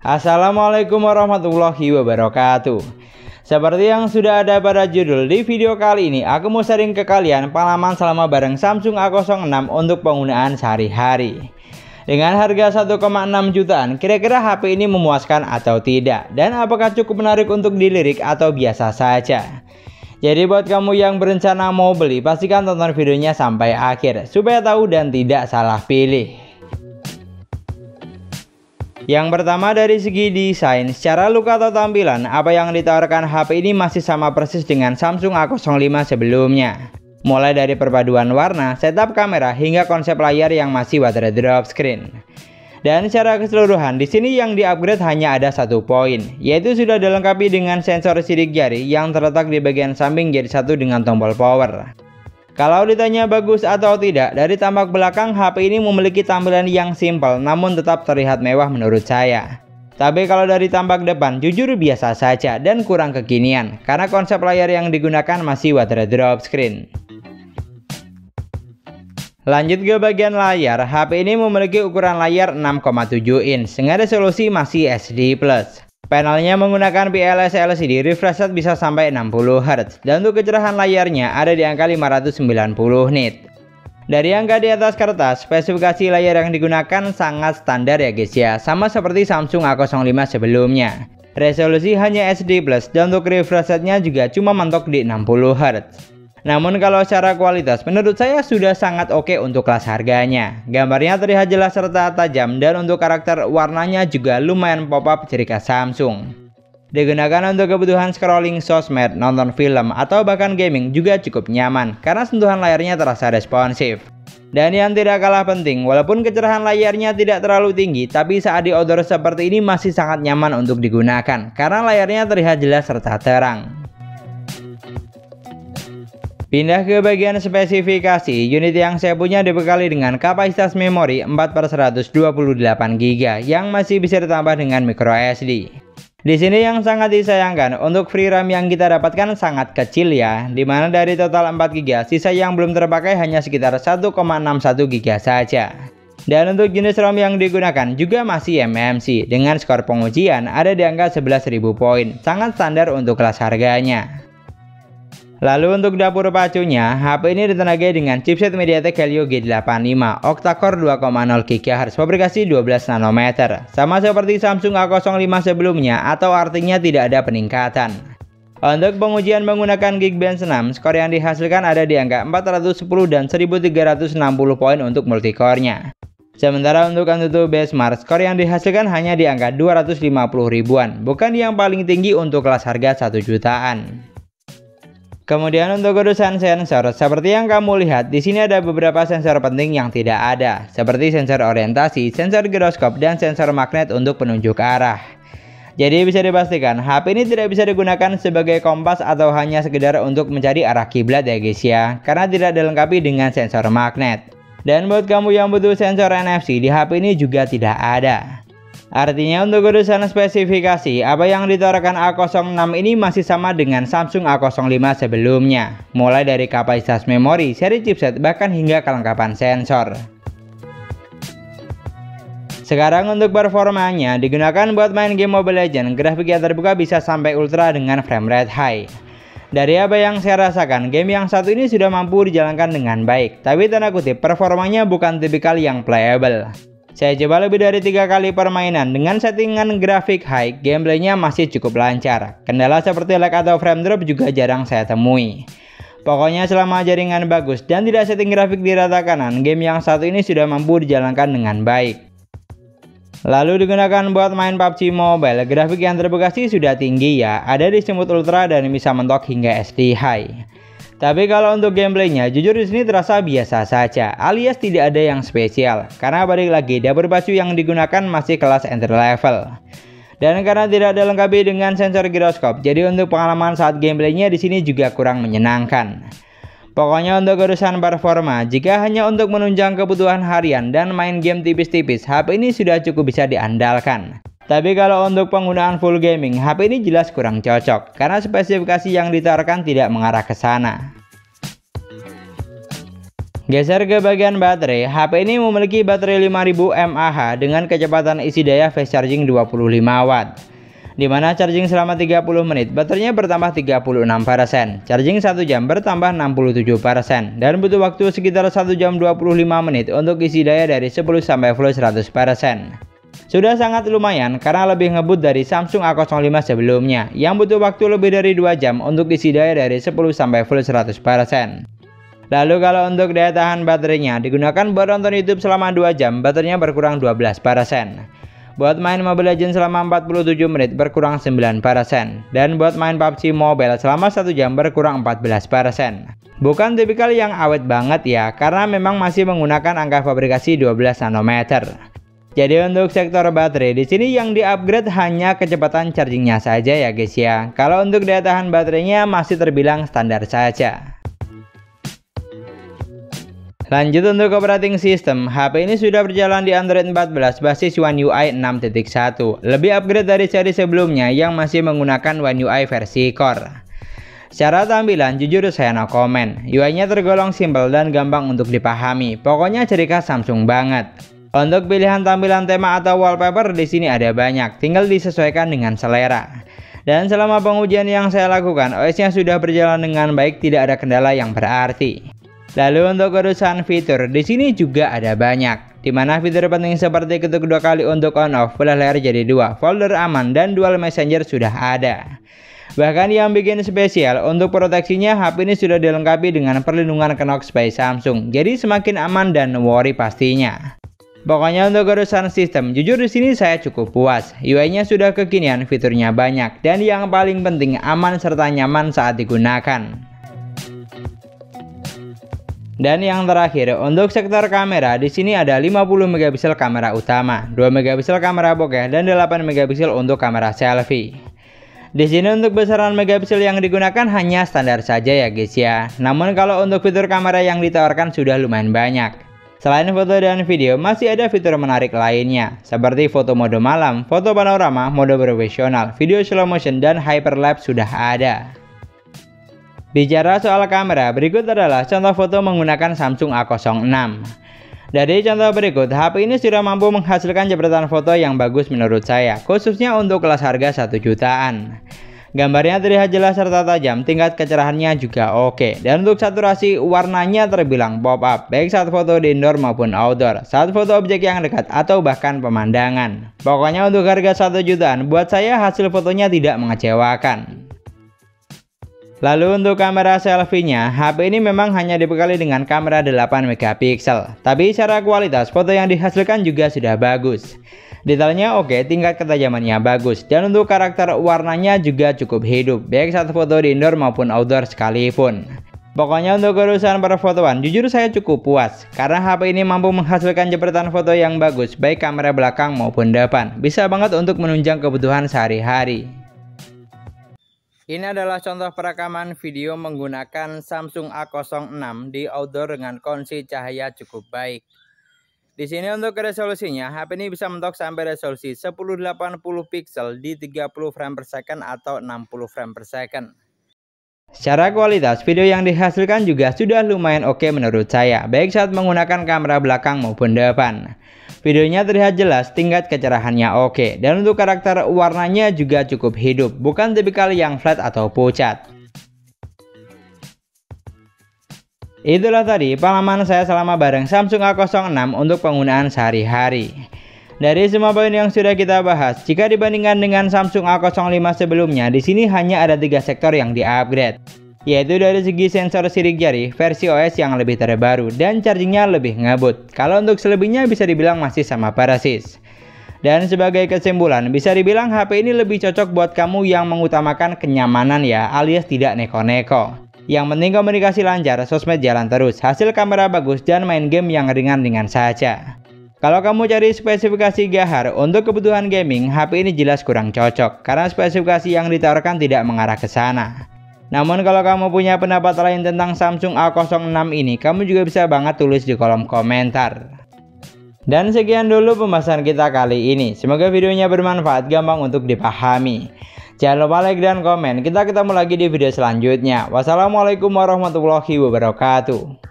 Assalamualaikum warahmatullahi wabarakatuh. Seperti yang sudah ada pada judul, di video kali ini aku mau sharing ke kalian pengalaman selama bareng Samsung A06 untuk penggunaan sehari-hari. Dengan harga 1,6 jutaan, kira-kira HP ini memuaskan atau tidak? Dan apakah cukup menarik untuk dilirik atau biasa saja? Jadi buat kamu yang berencana mau beli, pastikan tonton videonya sampai akhir supaya tahu dan tidak salah pilih. Yang pertama dari segi desain, secara look atau tampilan, apa yang ditawarkan HP ini masih sama persis dengan Samsung A05 sebelumnya. Mulai dari perpaduan warna, setup kamera, hingga konsep layar yang masih water drop screen. Dan secara keseluruhan, di sini yang di-upgrade hanya ada satu poin, yaitu sudah dilengkapi dengan sensor sidik jari yang terletak di bagian samping jari satu dengan tombol power. Kalau ditanya bagus atau tidak, dari tampak belakang HP ini memiliki tampilan yang simpel namun tetap terlihat mewah menurut saya. Tapi kalau dari tampak depan, jujur biasa saja dan kurang kekinian karena konsep layar yang digunakan masih water drop screen. Lanjut ke bagian layar, HP ini memiliki ukuran layar 6,7 inch dengan resolusi masih HD+. Panelnya menggunakan PLS LCD, refresh rate bisa sampai 60 Hz, dan untuk kecerahan layarnya ada di angka 590 nit. Dari angka di atas kertas, spesifikasi layar yang digunakan sangat standar ya guys ya, sama seperti Samsung A05 sebelumnya. Resolusi hanya HD+, dan untuk refresh rate-nya juga cuma mentok di 60 Hz. Namun kalau secara kualitas menurut saya sudah sangat oke untuk kelas harganya. Gambarnya terlihat jelas serta tajam, dan untuk karakter warnanya juga lumayan pop-up ciri khas Samsung. Digunakan untuk kebutuhan scrolling sosmed, nonton film, atau bahkan gaming juga cukup nyaman karena sentuhan layarnya terasa responsif. Dan yang tidak kalah penting, walaupun kecerahan layarnya tidak terlalu tinggi, tapi saat di outdoor seperti ini masih sangat nyaman untuk digunakan karena layarnya terlihat jelas serta terang. Pindah ke bagian spesifikasi, unit yang saya punya dibekali dengan kapasitas memori 4/128GB yang masih bisa ditambah dengan microSD. Di sini yang sangat disayangkan, untuk free RAM yang kita dapatkan sangat kecil ya, dimana dari total 4GB, sisa yang belum terpakai hanya sekitar 1,61GB saja. Dan untuk jenis ROM yang digunakan juga masih MMC, dengan skor pengujian ada di angka 11.000 poin, sangat standar untuk kelas harganya. Lalu untuk dapur pacunya, HP ini ditenagai dengan chipset MediaTek Helio G85 octa-core 2,0 GHz fabrikasi 12 nanometer, sama seperti Samsung A05 sebelumnya, atau artinya tidak ada peningkatan. Untuk pengujian menggunakan Geekbench 6, skor yang dihasilkan ada di angka 410 dan 1360 poin untuk multicore-nya. Sementara untuk AnTuTu Benchmark, skor yang dihasilkan hanya di angka 250 ribuan, bukan yang paling tinggi untuk kelas harga 1 jutaan. Kemudian untuk urusan sensor, seperti yang kamu lihat, di sini ada beberapa sensor penting yang tidak ada, seperti sensor orientasi, sensor giroskop, dan sensor magnet untuk penunjuk arah. Jadi bisa dipastikan, HP ini tidak bisa digunakan sebagai kompas atau hanya sekedar untuk mencari arah kiblat ya guys ya, karena tidak dilengkapi dengan sensor magnet. Dan buat kamu yang butuh sensor NFC, di HP ini juga tidak ada. Artinya untuk urusan spesifikasi, apa yang ditawarkan A06 ini masih sama dengan Samsung A05 sebelumnya, mulai dari kapasitas memori, seri chipset, bahkan hingga kelengkapan sensor. Sekarang untuk performanya, digunakan buat main game Mobile Legends, grafik yang terbuka bisa sampai ultra dengan frame rate high. Dari apa yang saya rasakan, game yang satu ini sudah mampu dijalankan dengan baik, tapi tanda kutip performanya bukan tipikal yang playable. Saya coba lebih dari 3 kali permainan dengan settingan grafik high, gameplaynya masih cukup lancar. Kendala seperti lag atau frame drop juga jarang saya temui. Pokoknya selama jaringan bagus dan tidak setting grafik di rata kanan, game yang satu ini sudah mampu dijalankan dengan baik. Lalu digunakan buat main PUBG Mobile, grafik yang terbuka sih sudah tinggi ya, ada di Smooth Ultra dan bisa mentok hingga SD High. Tapi kalau untuk gameplaynya, jujur di sini terasa biasa saja, alias tidak ada yang spesial. Karena balik lagi, dapur pacu yang digunakan masih kelas entry level. Dan karena tidak dilengkapi dengan sensor giroskop, jadi untuk pengalaman saat gameplaynya di sini juga kurang menyenangkan. Pokoknya untuk urusan performa, jika hanya untuk menunjang kebutuhan harian dan main game tipis-tipis, HP ini sudah cukup bisa diandalkan. Tapi kalau untuk penggunaan full gaming, HP ini jelas kurang cocok karena spesifikasi yang ditawarkan tidak mengarah ke sana. Geser ke bagian baterai, HP ini memiliki baterai 5000 mAh dengan kecepatan isi daya fast charging 25 watt. Dimana charging selama 30 menit baterainya bertambah 36%, charging 1 jam bertambah 67%, dan butuh waktu sekitar 1 jam 25 menit untuk isi daya dari 10 sampai full 100%. Sudah sangat lumayan karena lebih ngebut dari Samsung A05 sebelumnya yang butuh waktu lebih dari 2 jam untuk isi daya dari 10 sampai full 100%. Lalu kalau untuk daya tahan baterainya digunakan buat nonton YouTube selama 2 jam, baterainya berkurang 12%. Buat main Mobile Legends selama 47 menit berkurang 9%. Dan buat main PUBG Mobile selama 1 jam berkurang 14%. Bukan tipikal yang awet banget ya, karena memang masih menggunakan angka fabrikasi 12 nanometer. Jadi untuk sektor baterai di sini yang di-upgrade hanya kecepatan chargingnya saja ya guys ya. Kalau untuk daya tahan baterainya masih terbilang standar saja. Lanjut untuk operating system, HP ini sudah berjalan di Android 14 basis One UI 6.1, lebih upgrade dari seri sebelumnya yang masih menggunakan One UI versi Core. Secara tampilan jujur saya no comment, UI-nya tergolong simple dan gampang untuk dipahami, pokoknya ciri khas Samsung banget. Untuk pilihan tampilan tema atau wallpaper di sini ada banyak, tinggal disesuaikan dengan selera. Dan selama pengujian yang saya lakukan, OS-nya sudah berjalan dengan baik, tidak ada kendala yang berarti. Lalu untuk urusan fitur, di sini juga ada banyak, dimana fitur penting seperti ketuk 2 kali untuk on off, belah layar jadi 2, folder aman, dan dual messenger sudah ada. Bahkan yang bikin spesial, untuk proteksinya HP ini sudah dilengkapi dengan perlindungan Knox by Samsung, jadi semakin aman dan no worry pastinya. Pokoknya untuk urusan sistem, jujur di sini saya cukup puas. UI-nya sudah kekinian, fiturnya banyak, dan yang paling penting aman serta nyaman saat digunakan. Dan yang terakhir, untuk sektor kamera di sini ada 50 megapiksel kamera utama, 2 megapiksel kamera bokeh, dan 8 megapiksel untuk kamera selfie. Di sini untuk besaran megapiksel yang digunakan hanya standar saja ya guys ya. Namun kalau untuk fitur kamera yang ditawarkan sudah lumayan banyak. Selain foto dan video, masih ada fitur menarik lainnya, seperti foto mode malam, foto panorama, mode profesional, video slow motion, dan hyperlapse sudah ada. Bicara soal kamera, berikut adalah contoh foto menggunakan Samsung A06. Dari contoh berikut, HP ini sudah mampu menghasilkan jepretan foto yang bagus menurut saya, khususnya untuk kelas harga 1 jutaan. Gambarnya terlihat jelas serta tajam, tingkat kecerahannya juga oke. Dan untuk saturasi warnanya terbilang pop up, baik saat foto di indoor maupun outdoor, saat foto objek yang dekat atau bahkan pemandangan. Pokoknya untuk harga 1 jutaan, buat saya hasil fotonya tidak mengecewakan. Lalu untuk kamera selfie-nya, HP ini memang hanya dibekali dengan kamera 8 megapiksel. Tapi secara kualitas foto yang dihasilkan juga sudah bagus. Detailnya oke, tingkat ketajamannya bagus. Dan untuk karakter warnanya juga cukup hidup, baik saat foto di indoor maupun outdoor sekalipun. Pokoknya untuk urusan perfotoan, jujur saya cukup puas. Karena HP ini mampu menghasilkan jepretan foto yang bagus, baik kamera belakang maupun depan. Bisa banget untuk menunjang kebutuhan sehari-hari. Ini adalah contoh perekaman video menggunakan Samsung A06 di outdoor dengan kondisi cahaya cukup baik. Di sini untuk resolusinya, HP ini bisa mentok sampai resolusi 1080 pixel di 30 frame per second atau 60 frame per second. Secara kualitas, video yang dihasilkan juga sudah lumayan oke menurut saya, baik saat menggunakan kamera belakang maupun depan. Videonya terlihat jelas, tingkat kecerahannya oke, dan untuk karakter warnanya juga cukup hidup, bukan tipikal yang flat atau pucat. Itulah tadi pengalaman saya selama bareng Samsung A06 untuk penggunaan sehari-hari. Dari semua poin yang sudah kita bahas, jika dibandingkan dengan Samsung A05 sebelumnya, di sini hanya ada 3 sektor yang di-upgrade. Yaitu dari segi sensor sidik jari, versi OS yang lebih terbaru, dan chargingnya lebih ngebut. Kalau untuk selebihnya bisa dibilang masih sama persis. Dan sebagai kesimpulan, bisa dibilang HP ini lebih cocok buat kamu yang mengutamakan kenyamanan ya, alias tidak neko-neko. Yang penting komunikasi lancar, sosmed jalan terus, hasil kamera bagus, dan main game yang ringan-ringan saja. Kalau kamu cari spesifikasi gahar untuk kebutuhan gaming, HP ini jelas kurang cocok, karena spesifikasi yang ditawarkan tidak mengarah ke sana. Namun kalau kamu punya pendapat lain tentang Samsung A06 ini, kamu juga bisa banget tulis di kolom komentar. Dan sekian dulu pembahasan kita kali ini. Semoga videonya bermanfaat, gampang untuk dipahami. Jangan lupa like dan komen. Kita ketemu lagi di video selanjutnya. Wassalamualaikum warahmatullahi wabarakatuh.